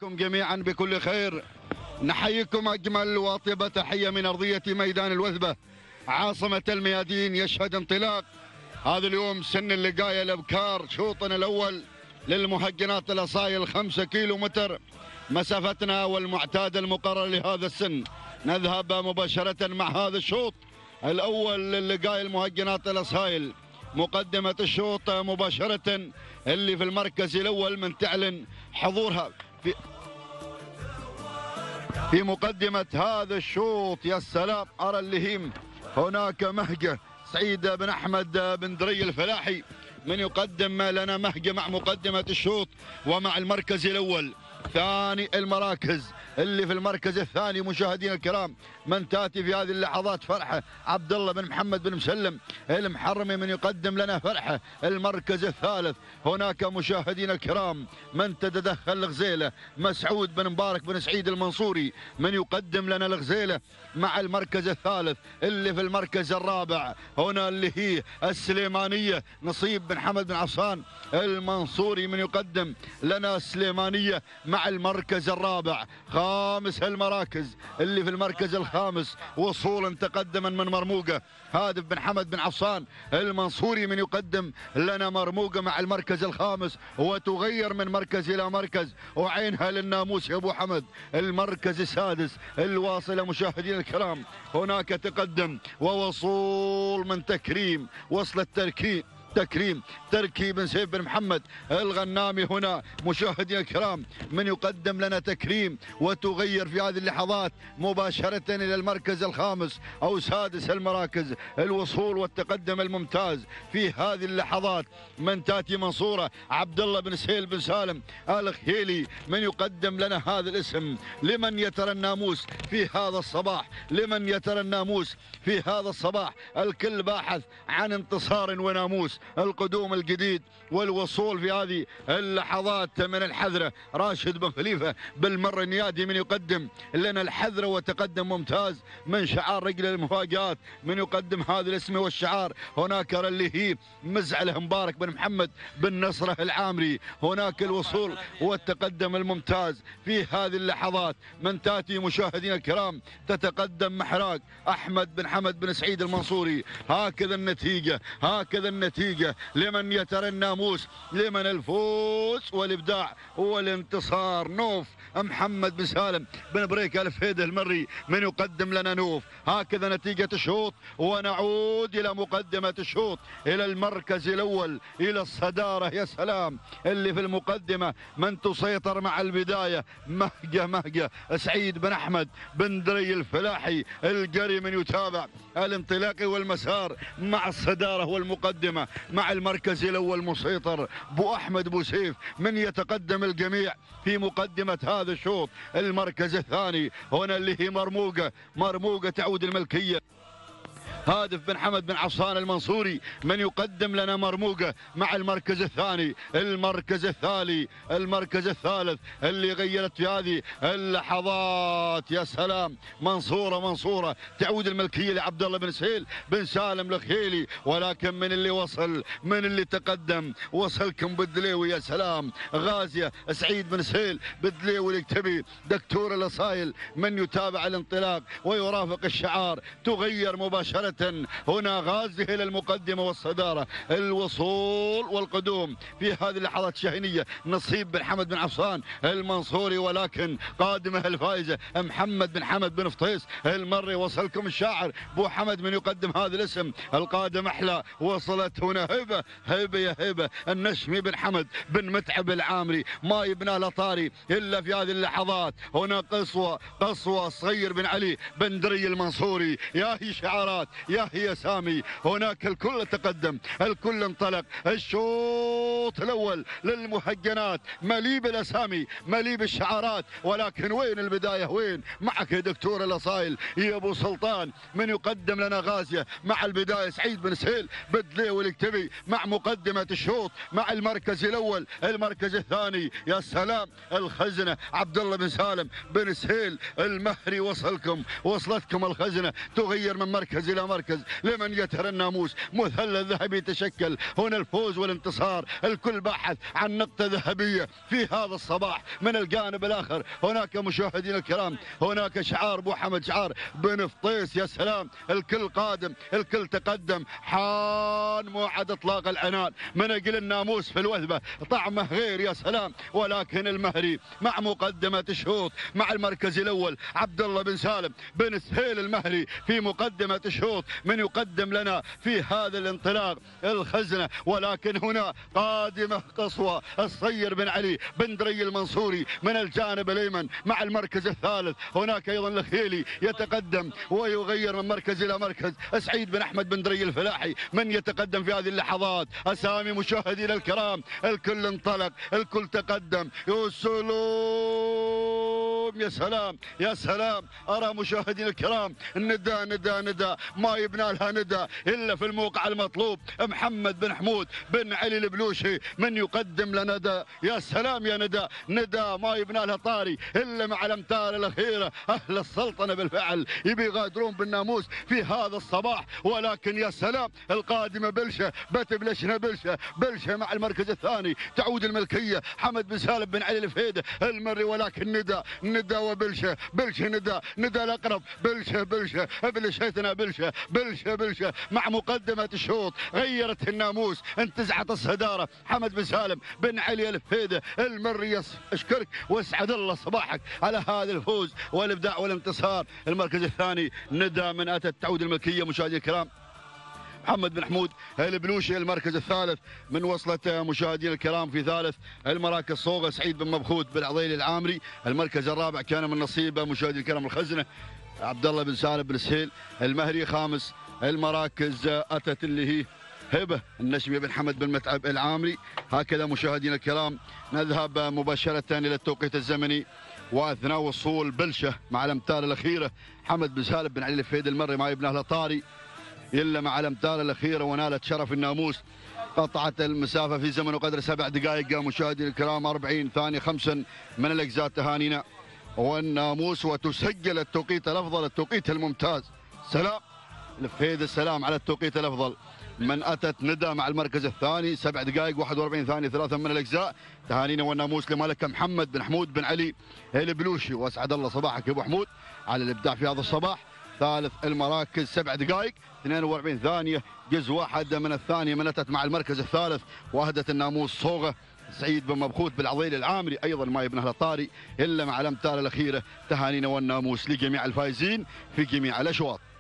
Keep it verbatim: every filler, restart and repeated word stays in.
مساكم جميعا بكل خير. نحييكم أجمل وأطيب تحية من أرضية ميدان الوثبة عاصمة الميادين. يشهد انطلاق هذا اليوم سن اللقاية الأبكار شوطنا الأول للمهجنات الأصايل خمسة كيلو متر مسافتنا والمعتاد المقرر لهذا السن. نذهب مباشرة مع هذا الشوط الأول للقاية المهجنات الأصايل. مقدمة الشوط مباشرة اللي في المركز الأول من تعلن حضورها في في مقدمة هذا الشوط. يا سلام، أرى اللهيم هناك مهجة سعيد بن أحمد بن دري الفلاحي من يقدم لنا مهجة مع مقدمة الشوط ومع المركز الأول. ثاني المراكز اللي في المركز الثاني مشاهدينا الكرام من تاتي في هذه اللحظات فرحه عبد الله بن محمد بن مسلم المحرمي من يقدم لنا فرحه. المركز الثالث هناك مشاهدينا الكرام من تتدخل الغزيله مسعود بن مبارك بن سعيد المنصوري من يقدم لنا الغزيله مع المركز الثالث. اللي في المركز الرابع هنا اللي هي السليمانيه نصيب بن حمد بن عفصان المنصوري من يقدم لنا السليمانيه مع المركز الرابع. خامس المراكز اللي في المركز الخامس وصولا تقدما من مرموقه هادف بن حمد بن عفصان المنصوري من يقدم لنا مرموقه مع المركز الخامس وتغير من مركز الى مركز وعينها للناموس يا ابو حمد. المركز السادس الواصله مشاهدينا الكرام هناك تقدم ووصول من تكريم وصل التركيب تكريم تركي بن سيف بن محمد الغنامي هنا مشاهدينا الكرام من يقدم لنا تكريم وتغير في هذه اللحظات مباشرة إلى المركز الخامس أو سادس المراكز. الوصول والتقدم الممتاز في هذه اللحظات من تاتي منصورة عبد الله بن سهيل بن سالم الخيلي من يقدم لنا هذا الاسم. لمن يترى الناموس في هذا الصباح، لمن يترى الناموس في هذا الصباح. الكل باحث عن انتصار وناموس. القدوم الجديد والوصول في هذه اللحظات من الحذرة راشد بن خليفة بالمر النيادي من يقدم لنا الحذرة وتقدم ممتاز من شعار رجل المفاجآت من يقدم هذا الاسم والشعار. هناك اللي هي مزعله مبارك بن محمد بن نصره العامري. هناك الوصول والتقدم الممتاز في هذه اللحظات من تاتي مشاهدينا الكرام تتقدم محراق احمد بن حمد بن سعيد المنصوري. هكذا النتيجة، هكذا النتيجة لمن يترى الناموس، لمن الفوز والابداع والانتصار. نوف محمد بن سالم بن بريك الفهيد المري من يقدم لنا نوف. هكذا نتيجة الشوط ونعود الى مقدمة الشوط الى المركز الاول الى الصدارة. يا سلام، اللي في المقدمة من تسيطر مع البداية مهجة مهجة سعيد بن احمد بن دري الفلاحي القري من يتابع الانطلاق والمسار مع الصدارة والمقدمة مع المركز الاول مسيطر بو احمد بو سيف من يتقدم الجميع في مقدمة هذا الشوط. المركز الثاني هنا اللي هي مرموقة مرموقة تعود الملكية هادف بن حمد بن عفصان المنصوري من يقدم لنا مرموقة مع المركز الثاني. المركز الثاني المركز الثالث اللي غيرت في هذه اللحظات. يا سلام، منصورة منصورة تعود الملكية لعبد الله بن سهيل بن سالم الخيلي. ولكن من اللي وصل من اللي تقدم وصلكم بالدليوي. يا سلام، غازية سعيد بن سهيل بالدليوي الكتبي دكتور الاصايل من يتابع الانطلاق ويرافق الشعار. تغير مباشرة هنا غازيه الى المقدمه والصداره. الوصول والقدوم في هذه اللحظات الشاهينيه نصيب بن حمد بن عفصان المنصوري. ولكن قادمه الفائزه محمد بن حمد بن فطيس المري. وصلكم الشاعر بو حمد من يقدم هذا الاسم. القادم احلى وصلت هنا هبه هبه يا هبه النشمي بن حمد بن متعب العامري. ما يبنى له طاري الا في هذه اللحظات. هنا قصوى قصوى صغير بن علي بن دري المنصوري. يا هي شعارات، يا هي سامي. هناك الكل تقدم، الكل انطلق. الشوط الاول للمهجنات مليء بالاسامي مليء بالشعارات. ولكن وين البدايه؟ وين معك يا دكتور الاصايل يا ابو سلطان من يقدم لنا غازيه مع البدايه سعيد بن سهيل بدليوي الكتبي مع مقدمه الشوط مع المركز الاول. المركز الثاني يا سلام الخزنه عبد الله بن سالم بن سهيل المهري. وصلكم وصلتكم الخزنه تغير من مركز الى مركز مركز لمن يتهر الناموس، مثلث ذهبي تشكل، هنا الفوز والانتصار، الكل باحث عن نقطة ذهبية في هذا الصباح. من الجانب الآخر هناك مشاهدينا الكرام هناك شعار ابو حمد، شعار بن فطيس، يا سلام، الكل قادم الكل تقدم، حان موعد اطلاق العنان من اجل الناموس في الوثبة، طعمه غير يا سلام. ولكن المهري مع مقدمة الشوط مع المركز الاول عبد الله بن سالم بن سهيل المهري في مقدمة الشوط، من يقدم لنا في هذا الانطلاق الخزنة. ولكن هنا قادمة قصوى الصير بن علي بن دري المنصوري من الجانب الايمن مع المركز الثالث. هناك ايضا الخيلي يتقدم ويغير من مركز الى مركز، سعيد بن احمد بن دري الفلاحي من يتقدم في هذه اللحظات. اسامي مشاهدينا الكرام الكل انطلق الكل تقدم، يا سلام يا سلام يا سلام. ارى مشاهدينا الكرام ندى ندى ندى ما يبنى لها ندى الا في الموقع المطلوب. محمد بن حمود بن علي البلوشي من يقدم لنا ندى، يا سلام يا ندى، ندى ما يبنى لها طاري الا مع الامتار الاخيره. اهل السلطنه بالفعل يبي يغادرون بالناموس في هذا الصباح. ولكن يا سلام القادمه بلشه بتبلشنا بلشه بلشه مع المركز الثاني، تعود الملكيه حمد بن سالم بن علي الفهيده المري. ولكن ندى ندى وبلشه بلشه ندى ندى الاقرب، بلشه بلشه بلشتنا بلشه بلشه بلشه مع مقدمه الشوط غيرت الناموس، انتزعت الصداره حمد بن سالم بن علي الفهيده المري. اشكرك واسعد الله صباحك على هذا الفوز والابداع والانتصار. المركز الثاني ندى من اتت تعود الملكيه مشاهدينا الكرام محمد بن حمود البلوشي. المركز الثالث من وصلت مشاهدينا الكرام في ثالث المراكز صوغه سعيد بن مبخوت بن عضيلي العامري. المركز الرابع كان من نصيب مشاهدينا الكرام الخزنه عبد الله بن سالم بن سهيل المهري. خامس المراكز اتت اللي هي هبه النشمي بن حمد بن متعب العامري. هكذا مشاهدينا الكرام نذهب مباشره الى التوقيت الزمني، واثناء وصول بلشه مع الامتار الاخيره حمد بن سالم بن علي الفهيد المري ما يبنى له طاري الا مع الامتار الاخيره، ونالت شرف الناموس. قطعت المسافه في زمن وقدر سبع دقائق مشاهدينا الكرام أربعين ثانيه خمسا من الاجزاء. تهانينا والناموس وتسجل التوقيت الافضل التوقيت الممتاز. سلام الفهيد السلام على التوقيت الافضل. من اتت ندى مع المركز الثاني سبع دقائق واحد وأربعين ثانيه ثلاثه من الاجزاء. تهانينا والناموس لملك محمد بن حمود بن علي البلوشي، واسعد الله صباحك يا ابو حمود على الابداع في هذا الصباح. ثالث المراكز سبع دقائق اثنين وأربعين ثانيه جزء واحد من الثانيه من اتت مع المركز الثالث، واهدت الناموس صوغه سعيد بن مبخوت بالعضيل العامري ايضا ما يبنى له طاري الا مع الامتار الاخيره. تهانينا والناموس لجميع الفائزين في جميع الاشواط.